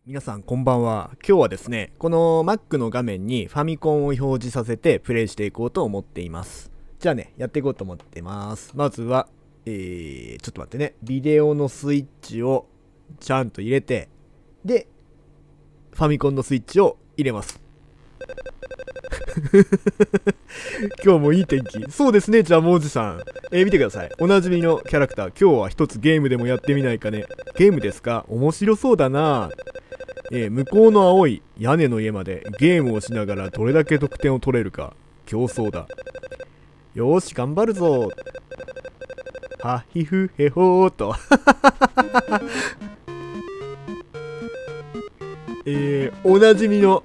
皆さんこんばんは。今日はですね、この Mac の画面にファミコンを表示させてプレイしていこうと思っています。じゃあね、やっていこうと思ってます。まずは、ちょっと待ってね、ビデオのスイッチをちゃんと入れて、で、ファミコンのスイッチを入れます。今日もいい天気。そうですね、ジャムおじさん。見てください。おなじみのキャラクター。今日は一つゲームでもやってみないかね。ゲームですか？面白そうだな。向こうの青い屋根の家までゲームをしながらどれだけ得点を取れるか競争だ。よーし頑張るぞ。はひふへほーとおなじみの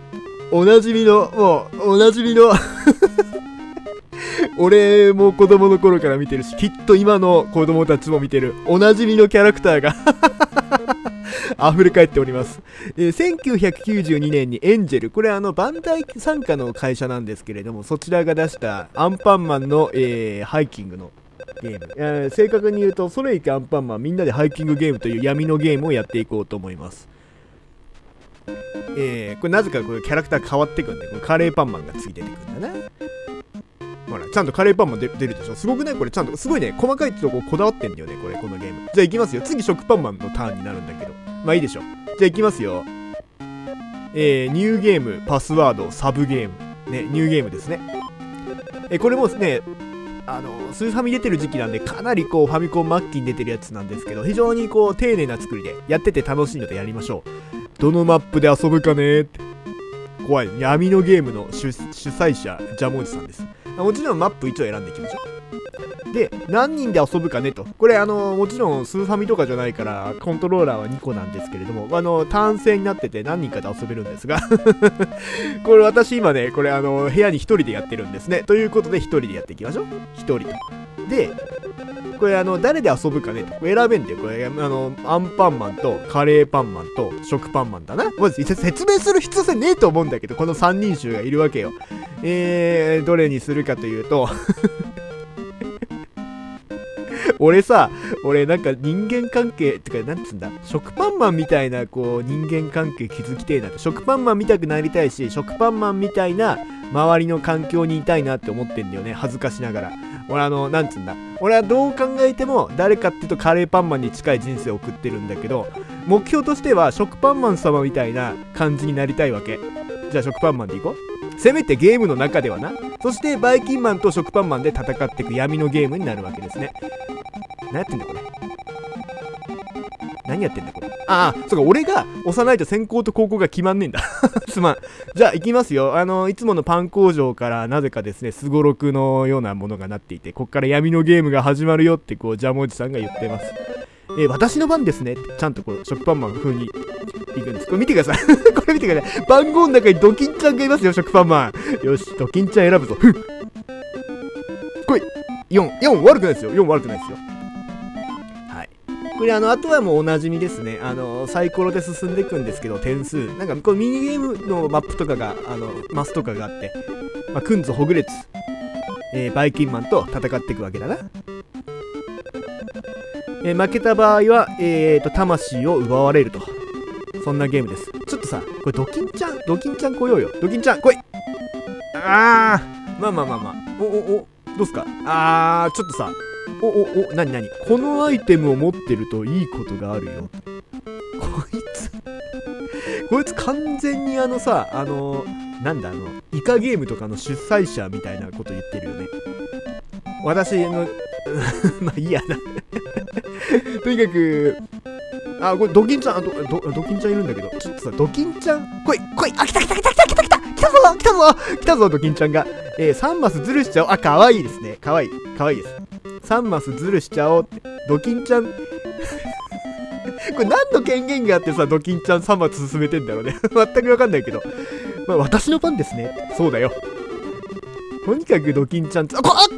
俺も子供の頃から見てるし、きっと今の子供たちも見てるおなじみのキャラクターが溢れ返っております。1992年にエンジェル、これバンダイ傘下の会社なんですけれども、そちらが出したアンパンマンの、ハイキングのゲーム、正確に言うとそれいけアンパンマンみんなでハイキングゲームという闇のゲームをやっていこうと思います。これなぜかこれキャラクター変わってくんで、これカレーパンマンが次出てくるんだな。ほら、ちゃんとカレーパンマン出るでしょ。すごくね、これちゃんとすごいね、細かいとここだわってんだよね、このゲーム。じゃあ行きますよ。次食パンマンのターンになるんだけど、まあいいでしょ。じゃあ行きますよ。ニューゲーム、パスワード、サブゲームね、ニューゲームですね。これもね、スーファミ出てる時期なんで、かなりこうファミコン末期に出てるやつなんですけど、非常にこう丁寧な作りでやってて楽しいのでやりましょう。どのマップで遊ぶかねーって。怖い。闇のゲームの主催者、ジャムおじさんです。もちろんマップ1を選んでいきましょう。で、何人で遊ぶかねと。これもちろんスーファミとかじゃないから、コントローラーは2個なんですけれども、単性になってて何人かで遊べるんですが、これ私今ね、これ部屋に1人でやってるんですね。ということで1人でやっていきましょう。1人と。で、これ誰で遊ぶかねと。これ選べんで、これアンパンマンとカレーパンマンと食パンマンだな。まず説明する必要性ねえと思うんだけど、この3人衆がいるわけよ。どれにするかというと俺なんか人間関係ってか、なんつうんだ、食パンマンみたいなこう人間関係築きてえなって、食パンマン見たくなりたいし、食パンマンみたいな周りの環境にいたいなって思ってんだよね、恥ずかしながら。俺なんつうんだ、俺はどう考えても誰かっていうとカレーパンマンに近い人生を送ってるんだけど、目標としては食パンマン様みたいな感じになりたいわけ。じゃあ食パンマンでいこう。せめてゲームの中ではな。そしてバイキンマンと食パンマンで戦っていく闇のゲームになるわけですね。何やってんだこれ。何やってんだこれ。ああ、そうか、俺が押さないと先行と後攻が決まんねえんだ。すまん。じゃあ行きますよ。いつものパン工場からなぜかですね、スゴロクのようなものがなっていて、こっから闇のゲームが始まるよってこうジャムおじさんが言ってます。私の番ですねってちゃんとこう食パンマン風にいくんです。これ見てください。これ見てください。番号の中にドキンちゃんがいますよ、食パンマン。よし、ドキンちゃん選ぶぞ。ふん。来い。4悪くないですよ。4悪くないですよ。はい。これあとはもうおなじみですね。サイコロで進んでいくんですけど、点数。なんかこうミニゲームのマップとかが、マスとかがあって、クンズほぐれつ、バイキンマンと戦っていくわけだな。負けた場合は、魂を奪われると。そんなゲームです。ちょっとさ、これドキンちゃん来ようよ。ドキンちゃん来い。まあ。どうすか。ちょっとさ、なにこのアイテムを持ってるといいことがあるよ。こいつ完全になんだイカゲームとかの主催者みたいなこと言ってるよね。私まあいいやな。とにかく、これドキンちゃん、ドキンちゃんいるんだけど、ちょっとさ、ドキンちゃん、来い、来たぞ、ドキンちゃんが。3マスズルしちゃおう。かわいいですね。かわいいです。3マスズルしちゃおうって。ドキンちゃん、これ何の権限があってさ、ドキンちゃん3マス進めてんだろうね。全くわかんないけど。まあ、私の番ですね。そうだよ。とにかくドキンちゃん、ドキンちゃん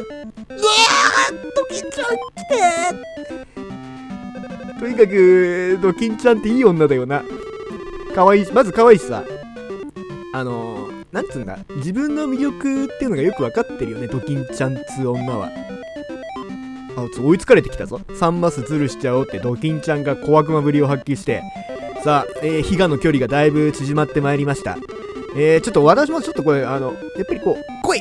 来てー。とにかくドキンちゃんっていい女だよな。かわいいし、まずかわいいしさ、なんつうんだ、自分の魅力っていうのがよくわかってるよね、ドキンちゃんつ女は。追いつかれてきたぞ。3マスズルしちゃおうってドキンちゃんが小悪魔ぶりを発揮して、 さあ、比嘉の距離がだいぶ縮まってまいりました。ちょっと私もちょっとこれ、やっぱりこう、来い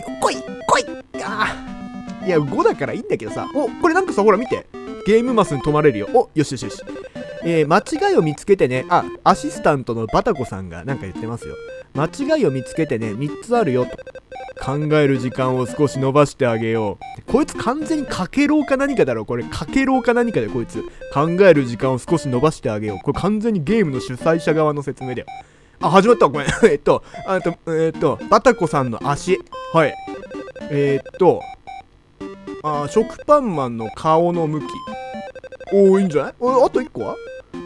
いや、5だからいいんだけどさ。お、これなんかさ、ほら見て。ゲームマスに止まれるよ。お、よし。間違いを見つけてね。あ、アシスタントのバタコさんがなんか言ってますよ。間違いを見つけてね、3つあるよと。考える時間を少し伸ばしてあげよう。こいつ完全にかけろうか何かだろ。これ、かけろうか何かだよ、こいつ。考える時間を少し伸ばしてあげよう。これ完全にゲームの主催者側の説明だよ。あ、始まった。ごめん。バタコさんの足。はい。食パンマンの顔の向き。おー、いいんじゃない？あと1個は？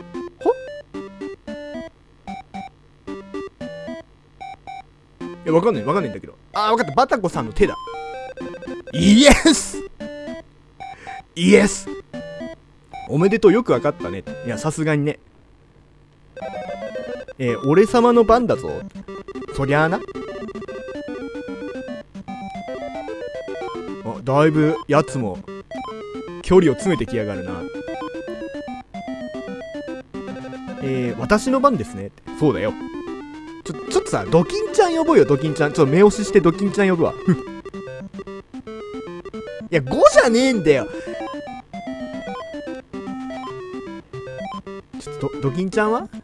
わかんないんだけど。わかった。バタコさんの手だ。イエスおめでとう。よくわかったね。いや、さすがにね。俺様の番だぞ。そりゃあな。だいぶやつも距離を詰めてきやがるな。私の番ですね。そうだよ。ちょっとさ、ドキンちゃん呼ぼうよ、ドキンちゃん。ちょっと目押ししてドキンちゃん呼ぶわ。いや、5じゃねえんだよ。ちょっとドキンちゃんは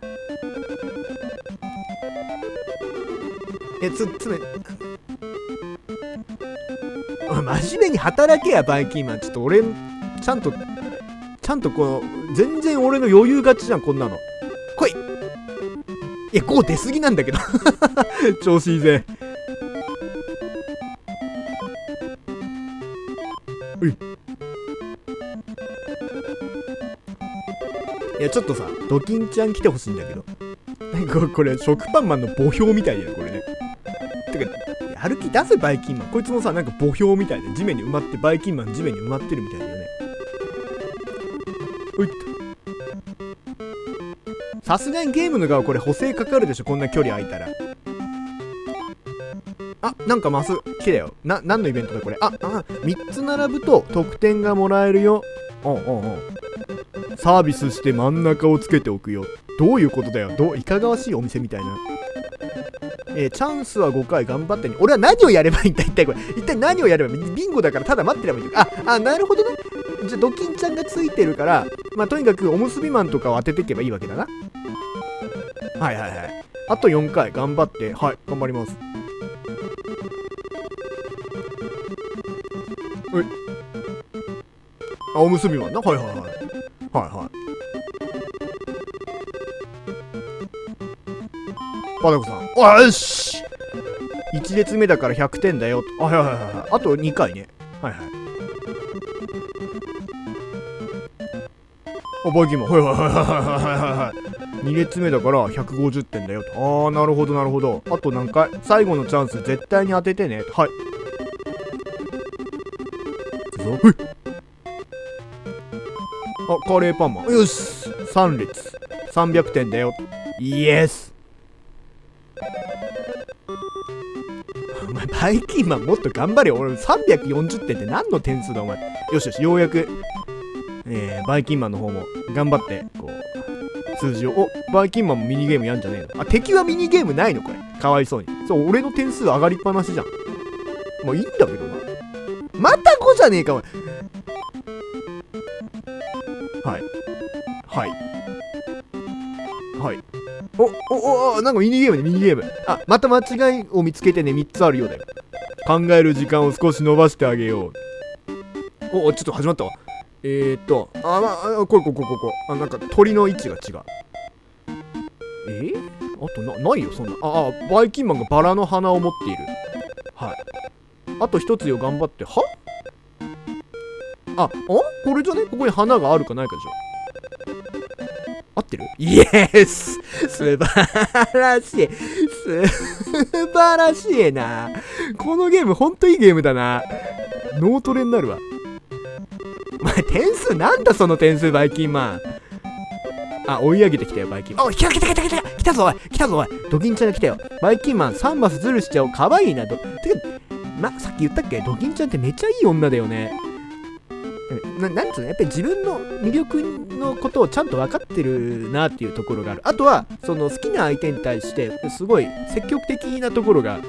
真面目に働けや、バイキンマン。ちょっと俺、ちゃんとこの、全然俺の余裕勝ちじゃん、こんなの。来い。いや、5出すぎなんだけど。調子いいぜ。いや、ちょっとさ、ドキンちゃん来てほしいんだけど。これ、食パンマンの墓標みたいだよ、これね。てか、歩き出せ、バイキンマン。こいつもさ、なんか墓標みたいで、地面に埋まって、バイキンマン地面に埋まってるみたいだよね。ういっと。さすがにゲームの側これ補正かかるでしょ、こんな距離空いたら。あ、なんかマス来たよ。何のイベントだこれ。3つ並ぶと得点がもらえるよ。サービスして真ん中をつけておくよ。どういうことだよ。いかがわしいお店みたいな。チャンスは5回頑張ってね。俺は何をやればいいんだ、一体これ。一体何をやればいい？ビンゴだからただ待ってればいい。なるほどね。じゃあドキンちゃんがついてるから、まあとにかくおむすびマンとかを当てていけばいいわけだな。はい。あと4回頑張って、はい、頑張ります。おむすびマンな。はい。バタコさん。よし !1 列目だから100点だよ。はい。あと2回ね。はい。バイキンマン。はい。2列目だから150点だよと。なるほど。あと何回？最後のチャンス絶対に当ててね。はい。いくぞ。カレーパンマン。よし !3 列。300点だよ。イエス！お前、バイキンマンもっと頑張れよ。俺340点って何の点数だお前。よし、ようやく、バイキンマンの方も頑張って、こう、数字を。バイキンマンもミニゲームやんじゃねえの？敵はミニゲームないのこれ。かわいそうに。そう、俺の点数上がりっぱなしじゃん。もういいんだけどな。また5じゃねえか、お前。はい。なんかミニゲーム。また間違いを見つけてね、3つあるようだよ。考える時間を少し伸ばしてあげよう。ちょっと始まったわ。これ。なんか鳥の位置が違う。あとないよ、そんな。バイキンマンがバラの花を持っている。はい。あと一つよ、頑張って。これじゃね？ここに花があるかないかでしょ。合ってる？イエス！素晴らしいな。このゲームほんといいゲームだな。脳トレになるわ。お前点数なんだその点数、バイキンマン。追い上げてきたよ、バイキンマン。来たぞおい。ドキンちゃんが来たよ。バイキンマン3マスズルしちゃおう。かわいいな。さっき言ったっけ？ドキンちゃんってめっちゃいい女だよね。 なんつうの、やっぱり自分の魅力のことをちゃんと分かってるなっていうところがある。あとは、その好きな相手に対して、すごい積極的なところがいい。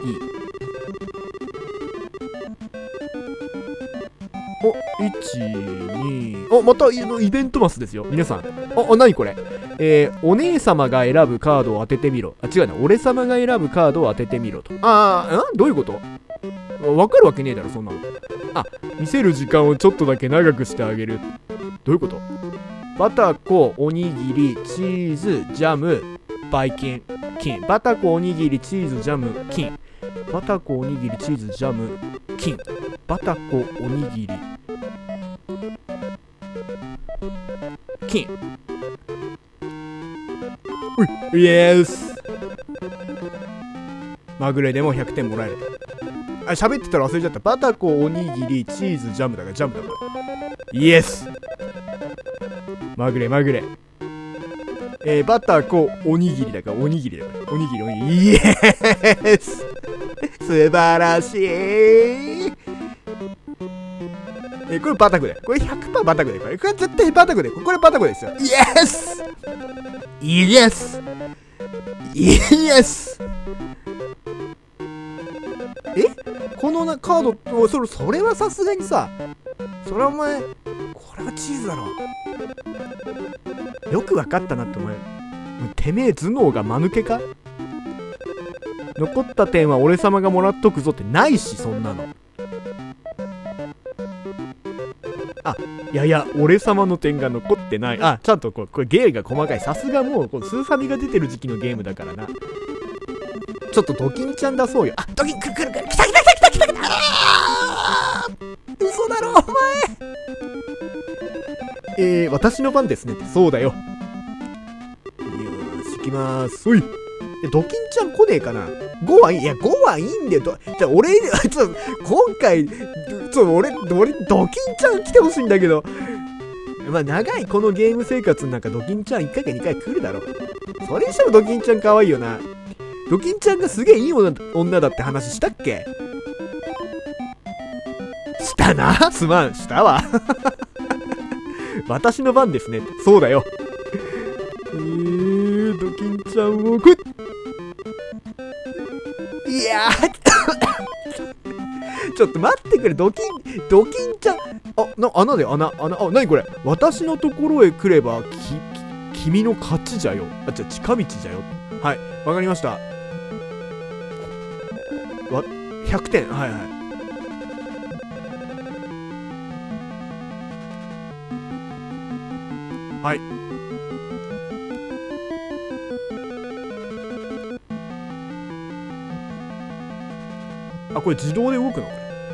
お、1、2、またイベントマスですよ。皆さん。何これ。お姉様が選ぶカードを当ててみろ。違うな。俺様が選ぶカードを当ててみろと。どういうこと？わかるわけねえだろ、そんなの。見せる時間をちょっとだけ長くしてあげる。どういうこと？バタコ、おにぎり、チーズ、ジャム、バイキン、金。バタコ、おにぎり、チーズ、ジャム、金。バタコ、おにぎり、チーズ、ジャム、金。バタコ、おにぎり、金。イエス。まぐれでも100点もらえる。喋ってたら忘れちゃった。バタコ、おにぎり、チーズ、ジャムだから、ジャムだから。イエス。まぐれ。バタコ、おにぎりだから、おにぎりだから。おにぎり。イエス。素晴らしい。これバタコだよ。これ 100% バタコだよ。これ絶対バタコだよ。これバタコですよ。イエス。イエス。イエス。このカード、それはさすがにさ、それはお前、これはチーズだろ。よくわかったなって思う。てめえ頭脳が間抜けか？残った点は俺様がもらっとくぞってないし、そんなの。いや、俺様の点が残ってない。ちゃんとこれゲーが細かい。さすがもう、スーファミが出てる時期のゲームだからな。ちょっとドキンちゃん出そうよ。ドキン来る。来た。嘘だろ、お前。私の番ですねって。そうだよ。よし、行きまーす。おい。ドキンちゃん来ねえかな。5はいい。いや、5はいいんだよ。じゃあ、今回、俺、ドキンちゃん来てほしいんだけど。長いこのゲーム生活の中、ドキンちゃん1回か2回来るだろ。それにしてもドキンちゃん可愛いよな。ドキンちゃんがすげえいい女だって話したっけ？したな。すまん、したわ。私の番ですね。そうだよ。ドキンちゃんをいやちょっと待ってくれ。ドキンちゃん。穴だよ、穴。なにこれ。私のところへ来れば、君の勝ちじゃよ。近道じゃよ。はい、わかりました。100点。はい。はい。これ自動で動くの？こ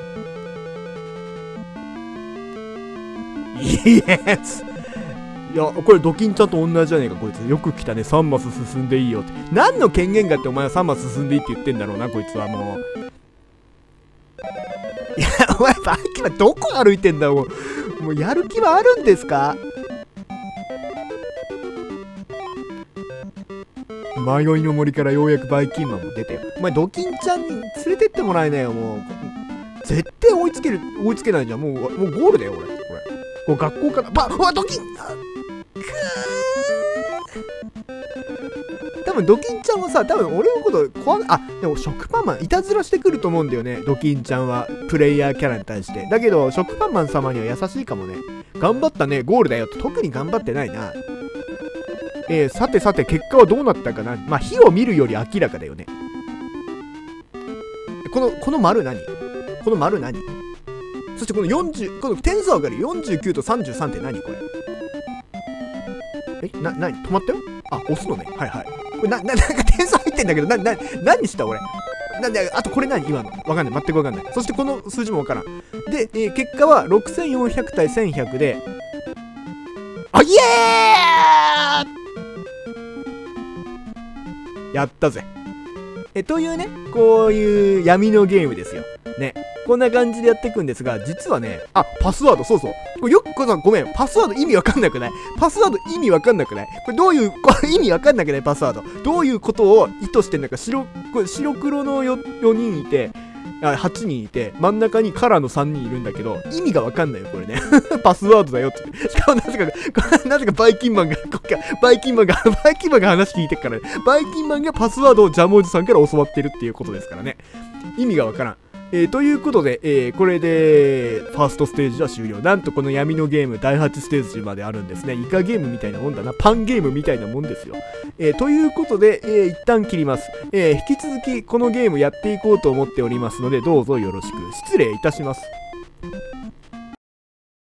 れ。イエス。いや、これドキンちゃんと同じじゃねえか、こいつ。よく来たね。3マス進んでいいよって。何の権限があってお前は3マス進んでいいって言ってんだろうな、こいつはもう。いや、お前さっきはどこ歩いてんだよ。もうやる気はあるんですか？迷いの森からようやくバイキンマンも出てよ。お前ドキンちゃんに連れてってもらえないよ、もう。絶対追いつけないじゃん。もうゴールだよ、俺。これ学校から、ドキン多分ドキンちゃんはさ、多分俺のことでも食パンマンいたずらしてくると思うんだよね、ドキンちゃんは。プレイヤーキャラに対して。だけど、食パンマン様には優しいかもね。頑張ったね、ゴールだよって。特に頑張ってないな。さて、結果はどうなったかな。火を見るより明らかだよね。この丸何？この丸何？そしてこの点数上がる49と33って何これ？何止まったよ？押すのね。はい。これなんか点数入ってんだけど、何した俺。あとこれ何今の。わかんない。全くわかんない。そしてこの数字もわからん。で、結果は6400対1100で、イエー！やったぜ。というね、こういう闇のゲームですよ。ね。こんな感じでやっていくんですが、実はね、パスワード、そう。これごめん、パスワード意味わかんなくない？パスワード意味わかんなくない？これどういう、意味わかんなくない？パスワード。どういうことを意図してんのか、白黒の4人いて、 8人いて、真ん中にカラーの3人いるんだけど、意味がわかんないよ、これね。パスワードだよって。しかもなぜかバイキンマンが話聞いてっからね。バイキンマンがパスワードをジャムおじさんから教わってるっていうことですからね。意味がわからん。ということで、これで、ファーストステージは終了。なんとこの闇のゲーム、第8ステージまであるんですね。イカゲームみたいなもんだな。パンゲームみたいなもんですよ。ということで、一旦切ります。引き続き、このゲームやっていこうと思っておりますので、どうぞよろしく。失礼いたします。